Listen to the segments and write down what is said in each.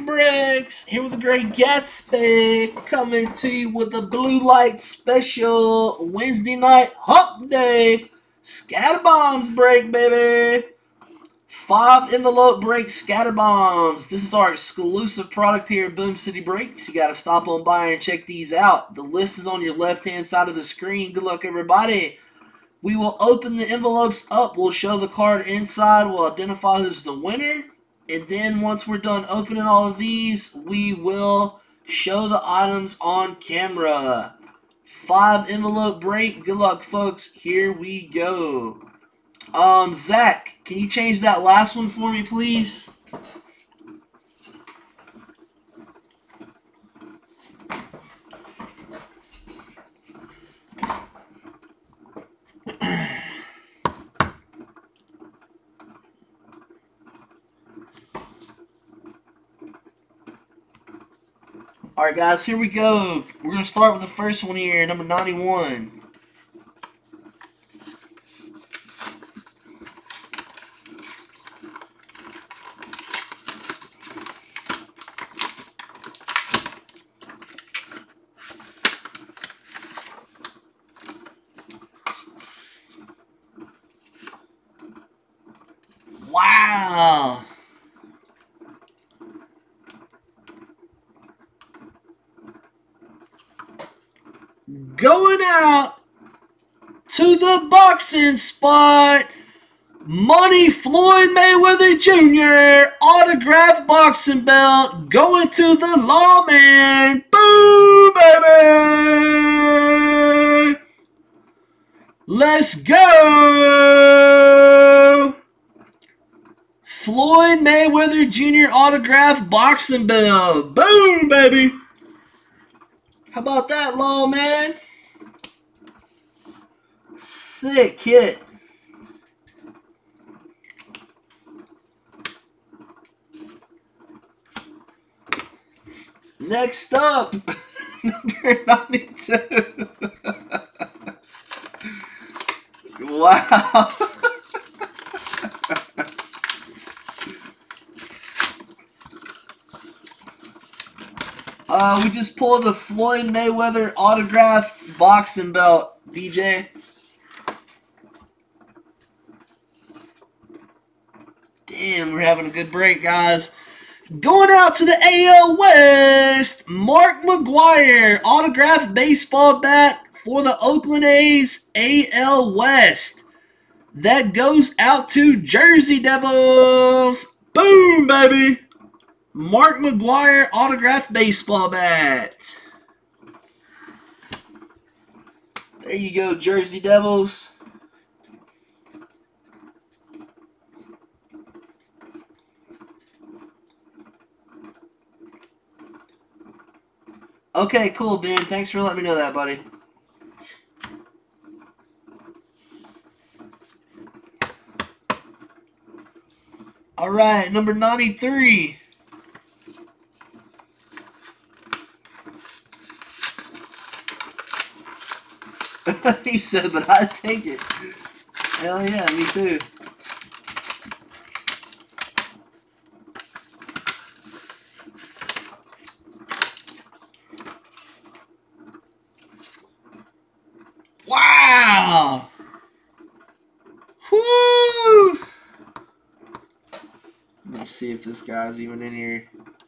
Bricks here with the Great Gatsby, coming to you with a blue light special Wednesday night hump day scatter bombs break, baby. 5 envelope break scatter bombs. This is our exclusive product here at Boom City Breaks. You got to stop on by and check these out. The list is on your left hand side of the screen. Good luck, everybody. We will open the envelopes up. We'll show the card inside. We'll identify who's the winner. And then once we're done opening all of these, we will show the items on camera. 5 envelope break. Good luck, folks. Here we go. Zach, can you change that last one for me, please? Alright, guys, here we go. We're going to start with the first one here, number 91. Wow! Going out to the boxing spot, Money Floyd Mayweather Jr. autographed boxing belt going to the Lawman. Boom, baby! Let's go! Floyd Mayweather Jr. autographed boxing belt. Boom, baby! How about that, Lawman? Sick hit. Next up, number 92. Wow. We just pulled the Floyd Mayweather autographed boxing belt, BJ. Damn, we're having a good break, guys. Going out to the AL West, Mark McGwire, autographed baseball bat for the Oakland A's, AL West. That goes out to Jersey Devils. Boom, baby. Mark McGwire, autographed baseball bat. There you go, Jersey Devils. Okay, cool, Ben. Thanks for letting me know that, buddy. All right, number 93. He said, but I'd take it. Hell yeah, me too. Wow! Whoo! Let me see if this guy's even in here.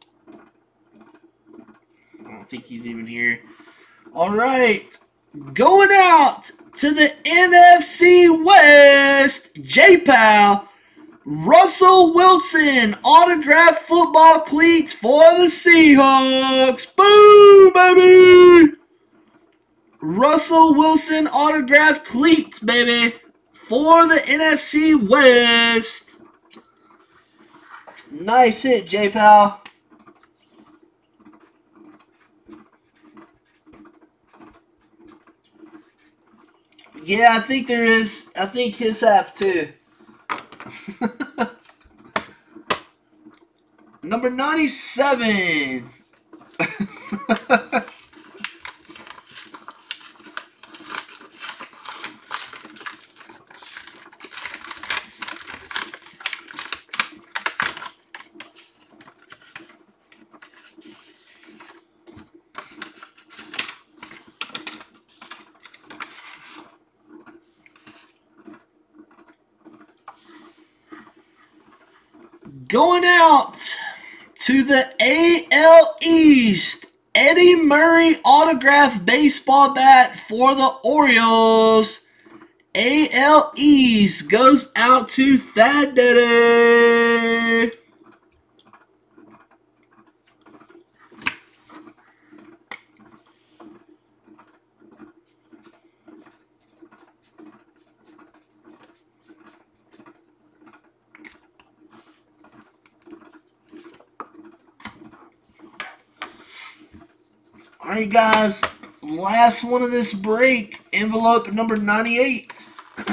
I don't think he's even here. All right. Going out to the NFC West, J-Pal, Russell Wilson, autographed football cleats for the Seahawks. Boom, baby! Russell Wilson autographed cleats, baby, for the NFC West. Nice hit, J-Pal. Yeah, I think there is. I think his have too. Number 97. Going out to the AL East, Eddie Murray autograph baseball bat for the Orioles. AL East goes out to Thad Daddy. Alright, guys. Last one of this break. Envelope number 98.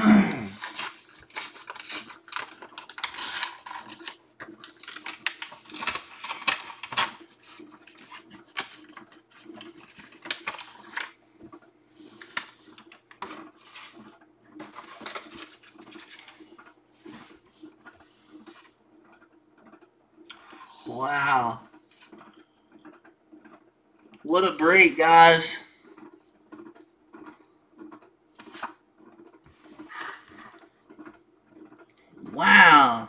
Wow. What a break, guys. Wow.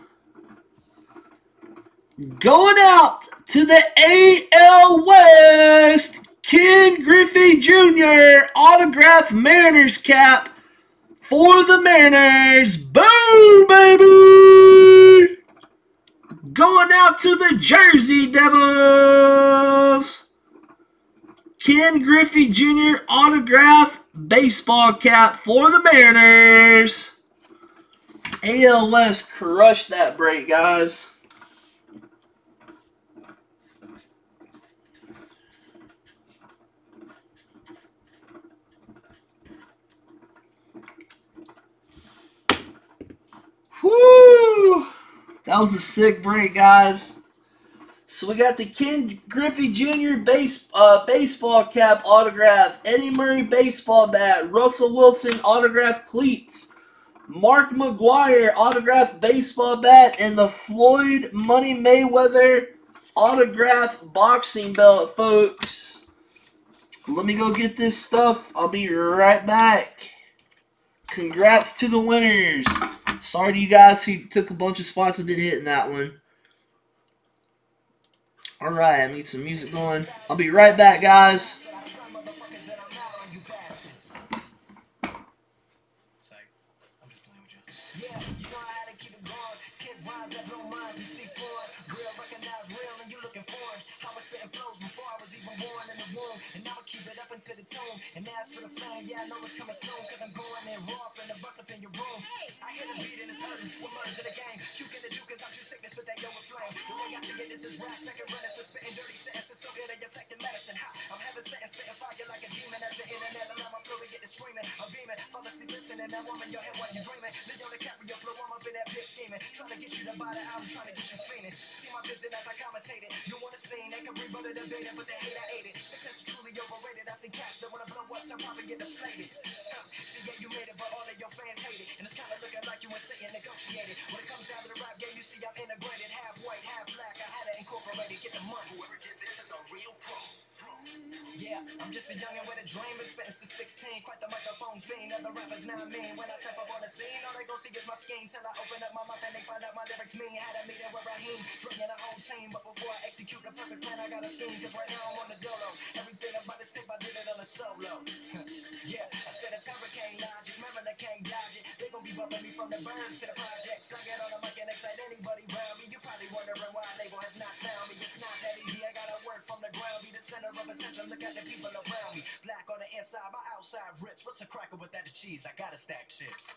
Going out to the AL West, Ken Griffey Jr. autograph Mariners cap for the Mariners. Boom, baby! Going out to the Jersey Devils, Ken Griffey Jr. autograph baseball cap for the Mariners. AL West crushed that break, guys. Whoo! That was a sick break, guys. So we got the Ken Griffey Jr. baseball cap autograph, Eddie Murray baseball bat, Russell Wilson autograph cleats, Mark McGwire autograph baseball bat, and the Floyd Money Mayweather autograph boxing belt, folks. Let me go get this stuff. I'll be right back. Congrats to the winners. Sorry to you guys who took a bunch of spots and didn't hit in that one. Alright, I need some music going. I'll be right back, guys. To the tone and ask for the flame. Yeah, I know it's coming soon, cause I'm going in raw and the bust up in your room. I hear the beat and it's hurting. We're learning to the game. Puking the juke cause I'm too sickness with that overflame. The way I see it, this is rap. Second running, so spitting dirty sentences so good they affecting medicine. I'm having sentence, spitting fire like a demon. As the internet allow my flow to get it screaming. I'm beaming, fall asleep listening. That woman, your head while you dreaming. Leo DiCaprio flow, I'm up in that bitch scheming. Trying to get you to buy the album, trying to get you fiending. See my vision as I commentate it. You want to sing, they can rebut it, debate it, but they hate I ate it. Success is truly overrated. I see cats that wanna blow up, turn pop and get deflated. See, yeah, you made it, but all of your fans hate it. And it's kinda looking like you and Satan negotiated. When it comes down to the rap game, you see I'm integrated. Half white, half black, I had to incorporate it. Get the money. Whoever did this is a real pro. Yeah, I'm just a youngin' with a dream. Been spittin' since 16, quite the microphone fiend. Other rappers not mean. When I step up on the scene, all they go see is my scheme. Till I open up my mouth and they find out my lyrics mean. Had a meeting with Raheem, drinking a whole team. But before I execute the perfect plan, I got a scheme. Cause right now I'm on the dolo. Everything about this tape, I did it on a solo. Yeah, I said a terror can't logic, remember they can't dodge it. They gon' be bumping me from the birds to the projects. I get on the mic and excite anybody around me. You probably wondering why a label has not found me. It's not that easy, I gotta work from the ground. Be the center of attention, look at the people around me. Black on the inside, my outside rips. What's a cracker without the cheese? I gotta stack chips.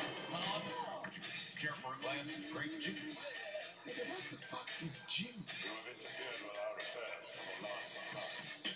Care for a glass of grape juice? Nigga, what the fuck is juice? You have interfered with our affairs for the last time.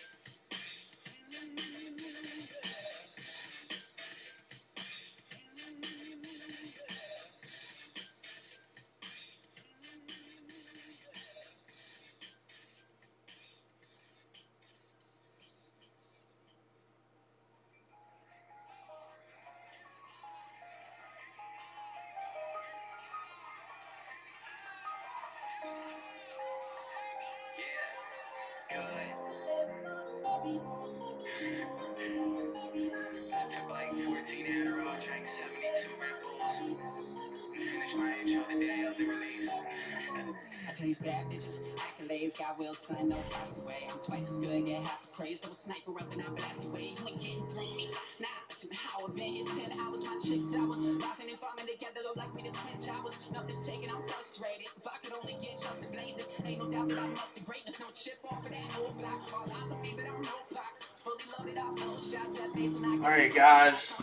This took like 14 Adderall, drank 72 Red Bulls. Finished my intro the day of the release. I chase bad bitches, accolades, got will, son, no castaway. I'm twice as good, get half the praise. Throw a sniper up and I blast away. You ain't getting through me. Nah, how I've been here 10 hours, my chicks sour. Rising and falling together, look like we the twin towers. Nothing's taken, I'm frustrated. If I could only get just to blaze it, ain't no doubt that I must have greatness. No chip off of that old block. All eyes on me, but I'm no block. Fully loaded up, no shots at base when I All right, guys.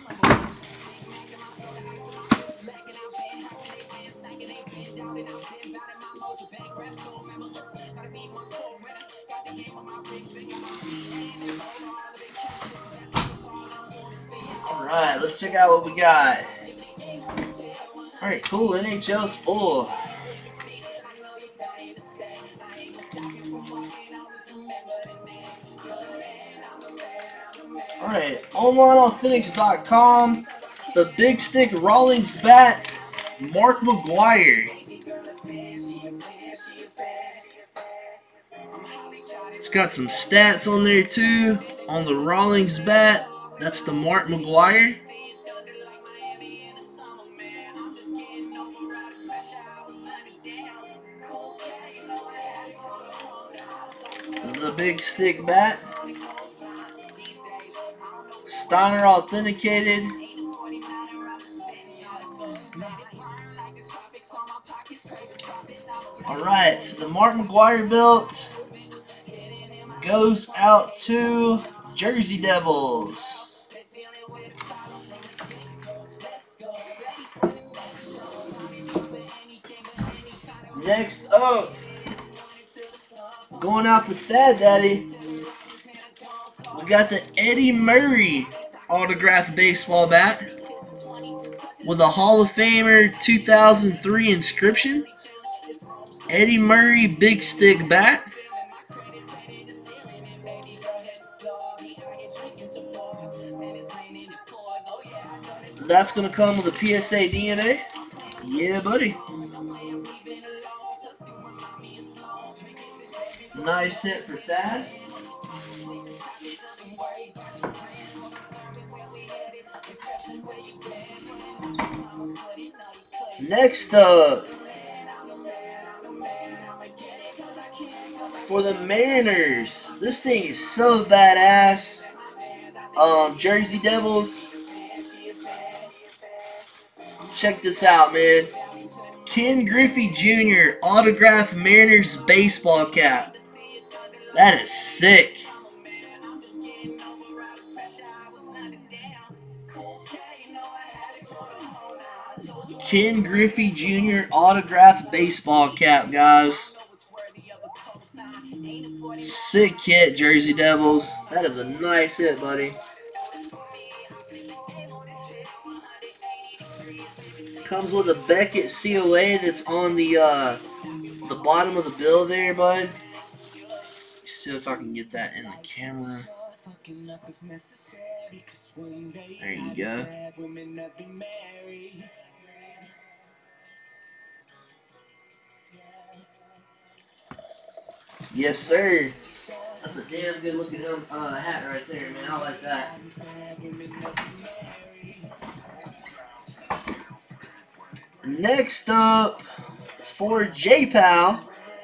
All right, let's check out what we got. All right, cool. NHL's full. All right, OnlineAuthentics.com. The Big Stick Rawlings bat, Mark McGuire. It's got some stats on there too. On the Rawlings bat, that's the Mark McGuire. The Big Stick bat. Steiner authenticated. Alright, so the Mark McGuire belt goes out to Jersey Devils. Next up, going out to Thad Daddy, we got the Eddie Murray autographed baseball bat with a Hall of Famer 2003 inscription. Eddie Murray Big Stick bat. That's going to come with a PSA DNA. Yeah, buddy. Nice hit for Thad. Next up, for the Mariners, this thing is so badass. Jersey Devils. Check this out, man. Ken Griffey Jr. autographed Mariners baseball cap. That is sick. Ken Griffey Jr. autographed baseball cap, guys. Sick hit, Jersey Devils. That is a nice hit, buddy. Comes with a Beckett COA that's on the bottom of the bill there, bud. Let's see if I can get that in the camera. There you go. Yes, sir. That's a damn good looking hat right there, man. I like that. Next up, for J-Pal,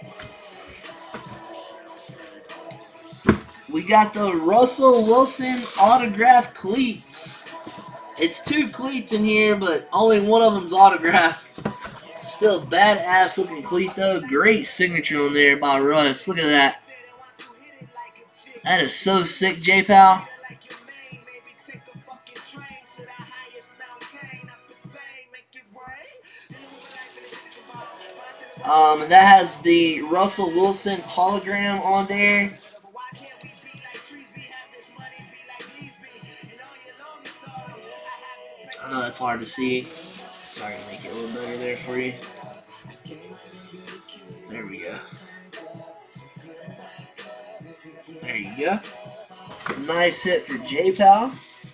we got the Russell Wilson autographed cleats. It's 2 cleats in here, but only one of them's autographed. Still badass looking cleat though. Great signature on there by Russ. Look at that. That is so sick, J-Pal. And that has the Russell Wilson hologram on there. I know that's hard to see. Sorry to make it a little better there for you. There we go. There you go. Nice hit for J-Pal.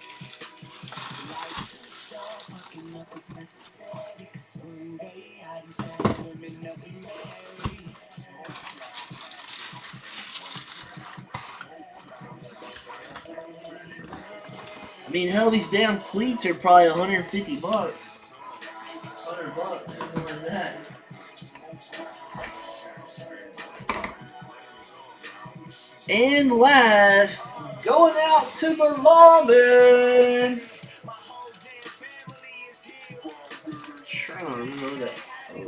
I mean, hell, these damn cleats are probably $150. $100, something like that. And last, going out to the Lawman. Trying to remember that.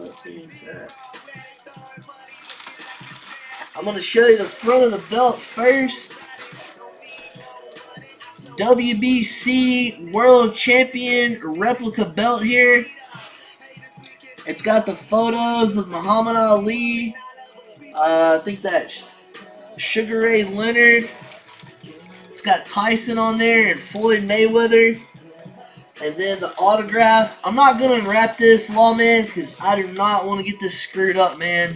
I'm going to show you the front of the belt first. WBC World Champion replica belt here. It's got the photos of Muhammad Ali. I think that's Sugar Ray Leonard. It's got Tyson on there and Floyd Mayweather. And then the autograph. I'm not going to unwrap this, Lawman, because I do not want to get this screwed up, man.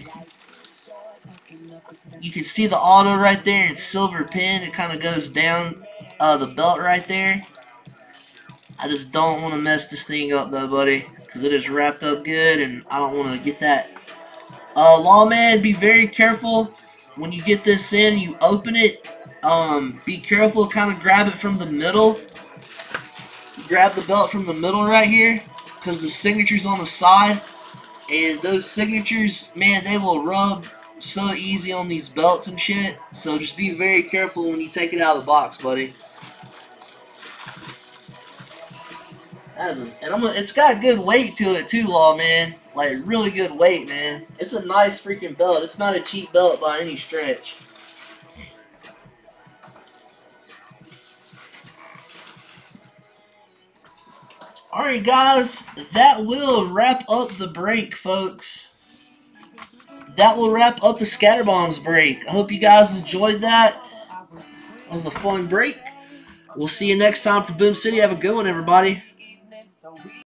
You can see the auto right there in silver pen. It kind of goes down the belt right there. I just don't want to mess this thing up, though, buddy, because it is wrapped up good, and I don't want to get that. Lawman, be very careful when you get this in. You open it. Be careful. Kind of grab it from the middle. Grab the belt from the middle right here, because the signature's on the side, and those signatures, man, they will rub so easy on these belts and shit. So just be very careful when you take it out of the box, buddy. It's got good weight to it too, Lawman. Like really good weight, man. It's a nice freaking belt. It's not a cheap belt by any stretch. Alright guys, that will wrap up the break, folks. That will wrap up the Scatterbombs break. I hope you guys enjoyed that. That was a fun break. We'll see you next time for Boom City. Have a good one, everybody.